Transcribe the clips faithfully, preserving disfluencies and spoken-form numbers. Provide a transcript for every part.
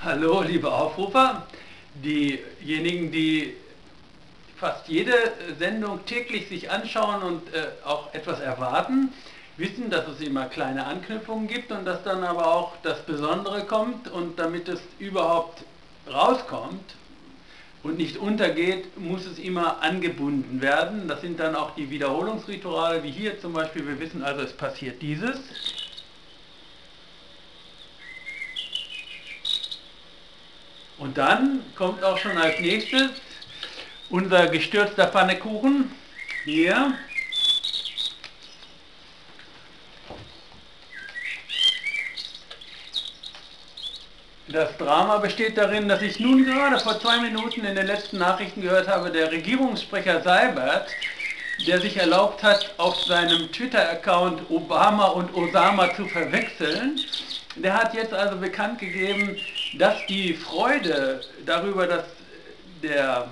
Hallo, liebe Aufrufer. Diejenigen, die fast jede Sendung täglich sich anschauen und äh, auch etwas erwarten, wissen, dass es immer kleine Anknüpfungen gibt und dass dann aber auch das Besondere kommt, und damit es überhaupt rauskommt und nicht untergeht, muss es immer angebunden werden. Das sind dann auch die Wiederholungsrituale, wie hier zum Beispiel. Wir wissen also, es passiert dieses. Und dann kommt auch schon als nächstes unser gestürzter Pfannekuchen. Hier. Das Drama besteht darin, dass ich nun gerade vor zwei Minuten in den letzten Nachrichten gehört habe, der Regierungssprecher Seibert, der sich erlaubt hat, auf seinem Twitter-Account Obama und Osama zu verwechseln, der hat jetzt also bekannt gegeben, dass die Freude darüber, dass der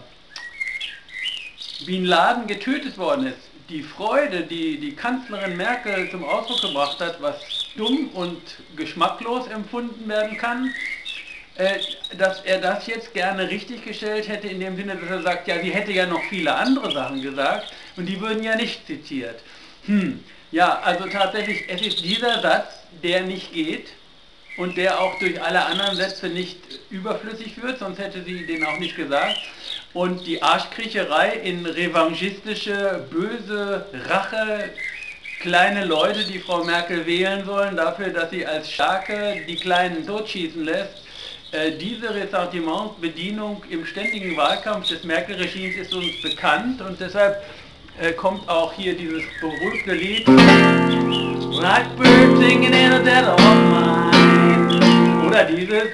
Bin Laden getötet worden ist, die Freude, die die Kanzlerin Merkel zum Ausdruck gebracht hat, was dumm und geschmacklos empfunden werden kann, äh, dass er das jetzt gerne richtiggestellt hätte, in dem Sinne, dass er sagt, ja, sie hätte ja noch viele andere Sachen gesagt und die würden ja nicht zitiert. Hm. Ja, also tatsächlich, es ist dieser Satz, der nicht geht und der auch durch alle anderen Sätze nicht überflüssig wird, sonst hätte sie den auch nicht gesagt. Und die Arschkriecherei in revanchistische, böse Rache, kleine Leute, die Frau Merkel wählen sollen, dafür, dass sie als Starke die Kleinen totschießen lässt, äh, diese Ressentimentbedienung im ständigen Wahlkampf des Merkel-Regimes ist uns bekannt, und deshalb äh, kommt auch hier dieses berühmte Lied Blackbird singing in a dead of mine, oder dieses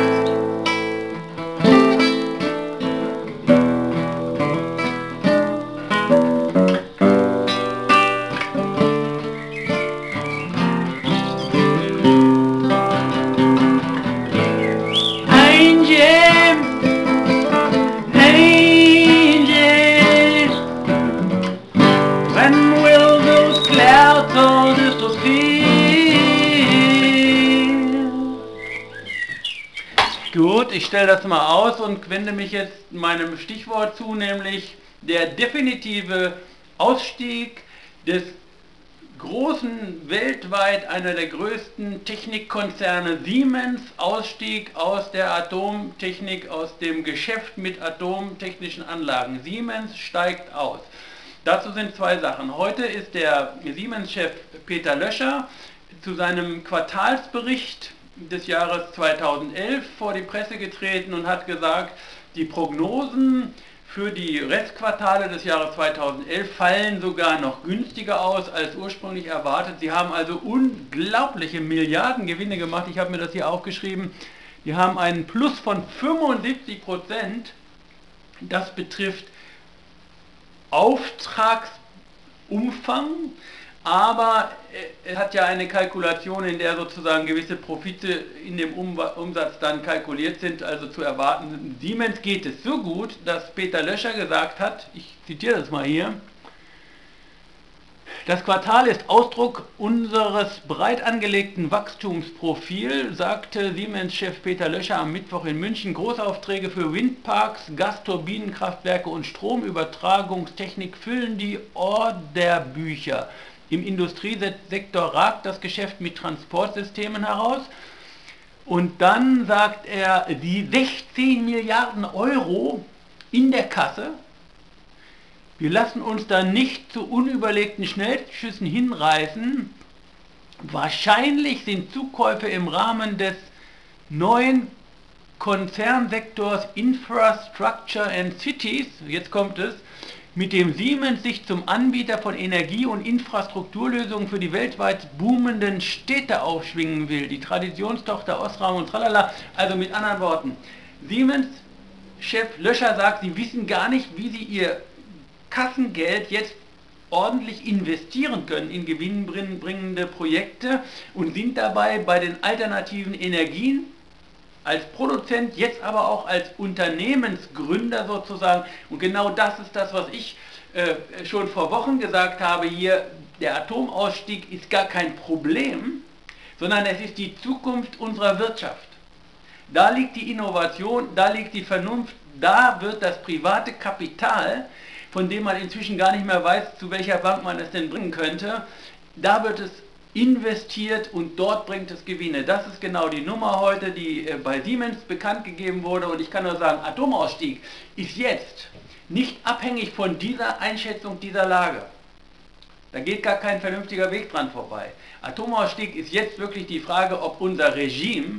Gut, ich stelle das mal aus und wende mich jetzt meinem Stichwort zu, nämlich der definitive Ausstieg des großen, weltweit einer der größten Technikkonzerne Siemens, Ausstieg aus der Atomtechnik, aus dem Geschäft mit atomtechnischen Anlagen. Siemens steigt aus. Dazu sind zwei Sachen. Heute ist der Siemens-Chef Peter Löscher zu seinem Quartalsbericht des Jahres zweitausendelf vor die Presse getreten und hat gesagt, die Prognosen für die Restquartale des Jahres zweitausendelf fallen sogar noch günstiger aus als ursprünglich erwartet. Sie haben also unglaubliche Milliardengewinne gemacht. Ich habe mir das hier aufgeschrieben. Die haben einen Plus von fünfundsiebzig Prozent. Das betrifft Auftragsumfang, aber es hat ja eine Kalkulation, in der sozusagen gewisse Profite in dem Umsatz dann kalkuliert sind, also zu erwarten. Siemens geht es so gut, dass Peter Löscher gesagt hat, ich zitiere das mal hier, das Quartal ist Ausdruck unseres breit angelegten Wachstumsprofils, sagte Siemens-Chef Peter Löscher am Mittwoch in München. Großaufträge für Windparks, Gasturbinenkraftwerke und Stromübertragungstechnik füllen die Orderbücher. Im Industriesektor ragt das Geschäft mit Transportsystemen heraus. Und dann sagt er, die sechzehn Milliarden Euro in der Kasse. Wir lassen uns da nicht zu unüberlegten Schnellschüssen hinreißen. Wahrscheinlich sind Zukäufe im Rahmen des neuen Konzernsektors Infrastructure and Cities, jetzt kommt es, mit dem Siemens sich zum Anbieter von Energie- und Infrastrukturlösungen für die weltweit boomenden Städte aufschwingen will. Die Traditionstochter Osram und tralala. Also mit anderen Worten, Siemens-Chef Löscher sagt, sie wissen gar nicht, wie sie ihr Kassengeld jetzt ordentlich investieren können in gewinnbringende Projekte und sind dabei bei den alternativen Energien als Produzent, jetzt aber auch als Unternehmensgründer sozusagen. Und genau das ist das, was ich äh, schon vor Wochen gesagt habe hier, der Atomausstieg ist gar kein Problem, sondern es ist die Zukunft unserer Wirtschaft. Da liegt die Innovation, da liegt die Vernunft, da wird das private Kapital, von dem man inzwischen gar nicht mehr weiß, zu welcher Bank man es denn bringen könnte, da wird es investiert und dort bringt es Gewinne. Das ist genau die Nummer heute, die bei Siemens bekannt gegeben wurde, und ich kann nur sagen, Atomausstieg ist jetzt nicht abhängig von dieser Einschätzung dieser Lage. Da geht gar kein vernünftiger Weg dran vorbei. Atomausstieg ist jetzt wirklich die Frage, ob unser Regime,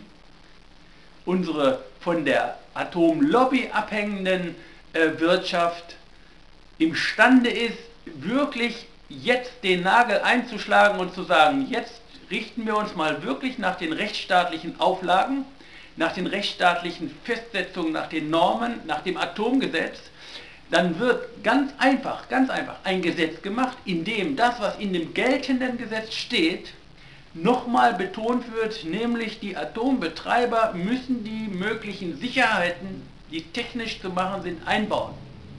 unsere von der Atomlobby abhängenden äh, Wirtschaft imstande ist, wirklich jetzt den Nagel einzuschlagen und zu sagen, jetzt richten wir uns mal wirklich nach den rechtsstaatlichen Auflagen, nach den rechtsstaatlichen Festsetzungen, nach den Normen, nach dem Atomgesetz. Dann wird ganz einfach, ganz einfach ein Gesetz gemacht, in dem das, was in dem geltenden Gesetz steht, nochmal betont wird, nämlich die Atombetreiber müssen die möglichen Sicherheiten, die technisch zu machen sind, einbauen.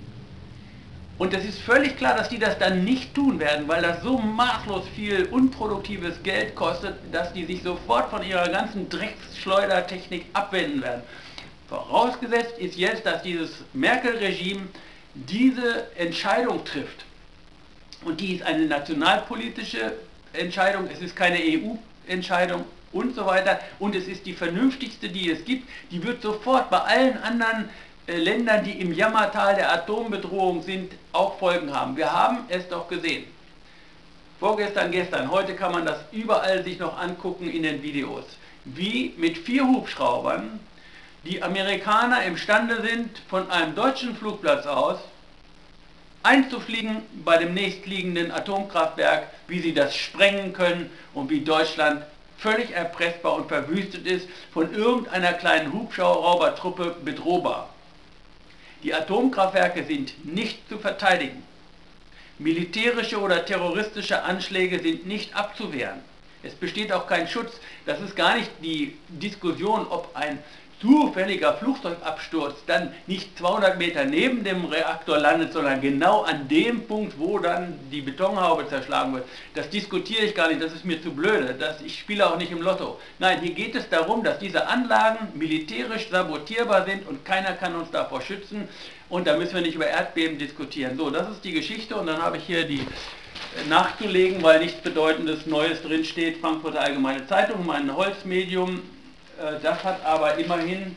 Und es ist völlig klar, dass die das dann nicht tun werden, weil das so maßlos viel unproduktives Geld kostet, dass die sich sofort von ihrer ganzen Drecksschleudertechnik abwenden werden. Vorausgesetzt ist jetzt, dass dieses Merkel-Regime diese Entscheidung trifft. Und die ist eine nationalpolitische Entscheidung, es ist keine E U-Entscheidung und so weiter. Und es ist die vernünftigste, die es gibt. Die wird sofort bei allen anderen äh, Ländern, die im Jammertal der Atombedrohung sind, auch Folgen haben. Wir haben es doch gesehen. Vorgestern, gestern, heute kann man das überall sich noch angucken in den Videos. Wie mit vier Hubschraubern die Amerikaner imstande sind, von einem deutschen Flugplatz aus einzufliegen bei dem nächstliegenden Atomkraftwerk, wie sie das sprengen können und wie Deutschland völlig erpressbar und verwüstet ist, von irgendeiner kleinen Hubschraubertruppe bedrohbar. Die Atomkraftwerke sind nicht zu verteidigen. Militärische oder terroristische Anschläge sind nicht abzuwehren. Es besteht auch kein Schutz. Das ist gar nicht die Diskussion, ob ein zufälliger Flugzeugabsturz dann nicht zweihundert Meter neben dem Reaktor landet, sondern genau an dem Punkt, wo dann die Betonhaube zerschlagen wird. Das diskutiere ich gar nicht, das ist mir zu blöde. Das, ich spiele auch nicht im Lotto. Nein, hier geht es darum, dass diese Anlagen militärisch sabotierbar sind und keiner kann uns davor schützen. Und da müssen wir nicht über Erdbeben diskutieren. So, das ist die Geschichte, und dann habe ich hier die nachzulegen, weil nichts Bedeutendes Neues drin steht. Frankfurter Allgemeine Zeitung, mein Holzmedium. Das hat aber immerhin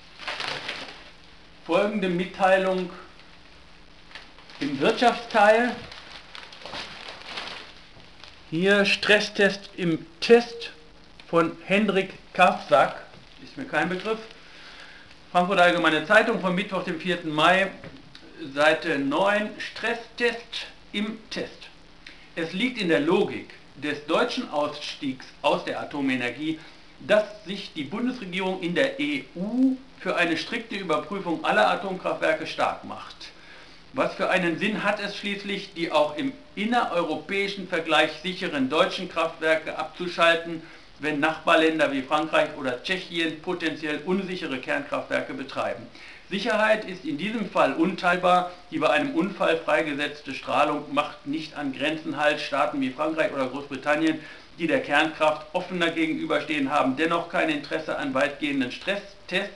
folgende Mitteilung im Wirtschaftsteil. Hier Stresstest im Test von Hendrik Kafsak, ist mir kein Begriff. Frankfurter Allgemeine Zeitung vom Mittwoch, dem vierten Mai, Seite neun, Stresstest im Test. Es liegt in der Logik des deutschen Ausstiegs aus der Atomenergie, dass sich die Bundesregierung in der E U für eine strikte Überprüfung aller Atomkraftwerke stark macht. Was für einen Sinn hat es schließlich, die auch im innereuropäischen Vergleich sicheren deutschen Kraftwerke abzuschalten, wenn Nachbarländer wie Frankreich oder Tschechien potenziell unsichere Kernkraftwerke betreiben? Sicherheit ist in diesem Fall unteilbar. Die bei einem Unfall freigesetzte Strahlung macht nicht an Grenzen halt. Staaten wie Frankreich oder Großbritannien, die der Kernkraft offener gegenüberstehen, haben dennoch kein Interesse an weitgehenden Stresstests.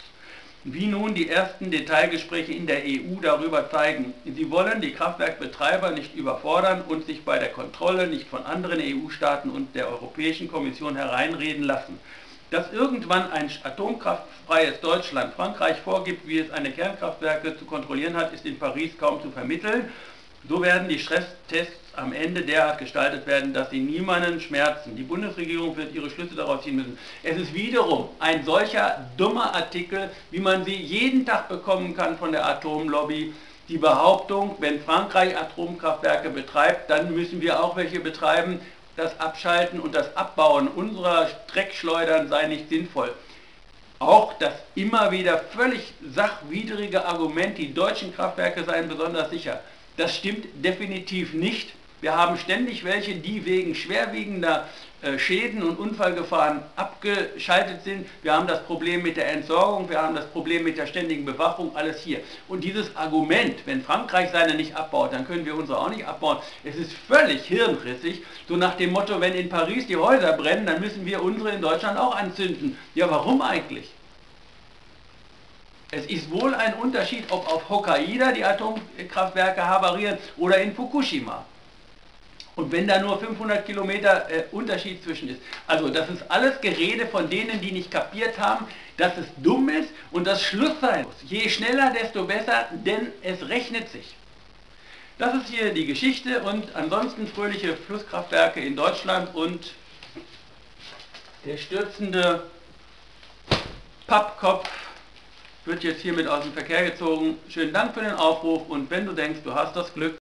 Wie nun die ersten Detailgespräche in der E U darüber zeigen, sie wollen die Kraftwerkbetreiber nicht überfordern und sich bei der Kontrolle nicht von anderen E U-Staaten und der Europäischen Kommission hereinreden lassen. Dass irgendwann ein atomkraftfreies Deutschland Frankreich vorgibt, wie es eine Kernkraftwerke zu kontrollieren hat, ist in Paris kaum zu vermitteln. So werden die Stresstests am Ende derart gestaltet werden, dass sie niemanden schmerzen. Die Bundesregierung wird ihre Schlüsse daraus ziehen müssen. Es ist wiederum ein solcher dummer Artikel, wie man sie jeden Tag bekommen kann von der Atomlobby. Die Behauptung, wenn Frankreich Atomkraftwerke betreibt, dann müssen wir auch welche betreiben. Das Abschalten und das Abbauen unserer Dreckschleudern sei nicht sinnvoll. Auch das immer wieder völlig sachwidrige Argument, die deutschen Kraftwerke seien besonders sicher. Das stimmt definitiv nicht. Wir haben ständig welche, die wegen schwerwiegender äh, Schäden und Unfallgefahren abgeschaltet sind. Wir haben das Problem mit der Entsorgung, wir haben das Problem mit der ständigen Bewachung, alles hier. Und dieses Argument, wenn Frankreich seine nicht abbaut, dann können wir unsere auch nicht abbauen. Es ist völlig hirnrissig, so nach dem Motto, wenn in Paris die Häuser brennen, dann müssen wir unsere in Deutschland auch anzünden. Ja, warum eigentlich? Es ist wohl ein Unterschied, ob auf Hokkaido die Atomkraftwerke havarieren oder in Fukushima. Und wenn da nur fünfhundert Kilometer äh, Unterschied zwischen ist. Also das ist alles Gerede von denen, die nicht kapiert haben, dass es dumm ist und dass Schluss sein muss. Je schneller, desto besser, denn es rechnet sich. Das ist hier die Geschichte und ansonsten fröhliche Flusskraftwerke in Deutschland und der stürzende Pappkopf wird jetzt hiermit aus dem Verkehr gezogen. Schönen Dank für den Aufruf und wenn du denkst, du hast das Glück,